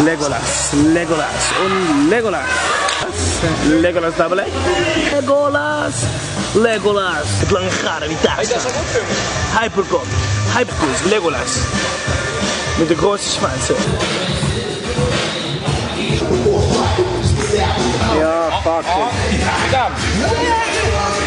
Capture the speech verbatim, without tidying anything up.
Legolas, Legolas und Legolas. Legolas daarbij. Legolas, Legolas. Het lange garen die daar staat. Hypercon, Hypercruise, Legolas. Met de grootste schwansen. Ja, fuck it.